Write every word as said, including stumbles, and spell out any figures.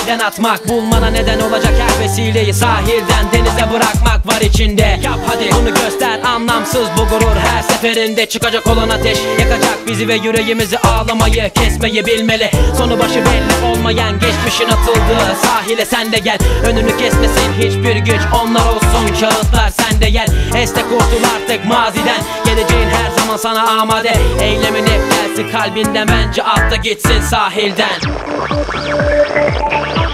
sahilden atmak. Bulmana neden olacak her vesileyi sahilden denize bırakmak var içinde. Yap hadi bunu göster, anlamsız bu gurur. Her seferinde çıkacak olan ateş yakacak bizi ve yüreğimizi, ağlamayı kesmeyi bilmeli. Sonu başı belli olmayan geçmişin atıldığı sahile sen de gel. Önünü kesmesin hiçbir güç, onlar olsun kağıtlar sende yer. Esne kurtul artık maziden, geleceğin her zaman sana amade. Eylemin hep gelsin kalbinden, bence atla gitsin sahilden.